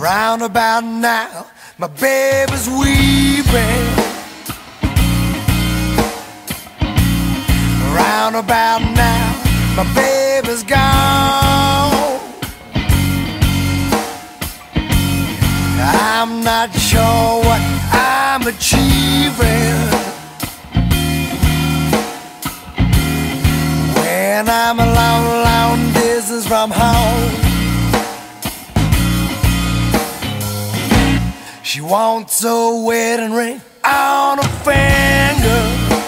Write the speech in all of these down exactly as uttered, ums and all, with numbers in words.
Round about now, my baby's weeping. Round about now, my baby's gone. I'm not sure what I'm achieving when I'm a long, long distance from home. She wants a wedding ring on her finger.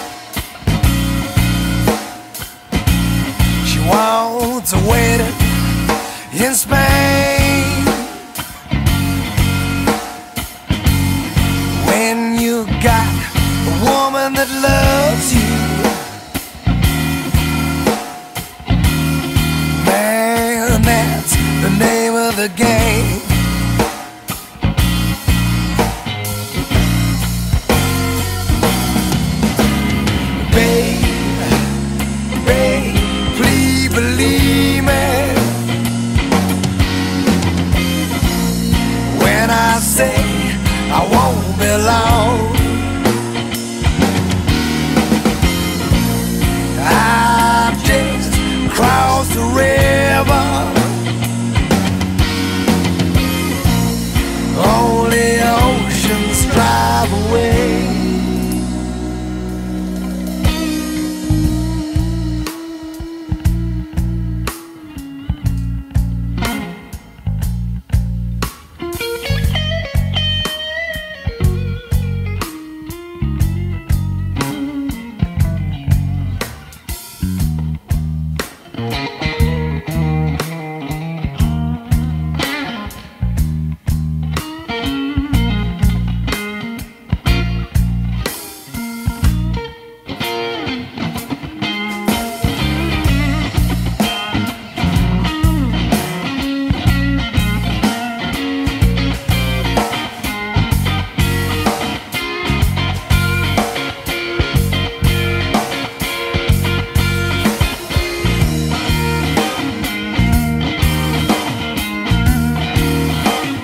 She wants a wedding in Spain. When you got a woman that loves you, man, that's the name of the game. Believe me when I say I won't be long. I've just crossed the river.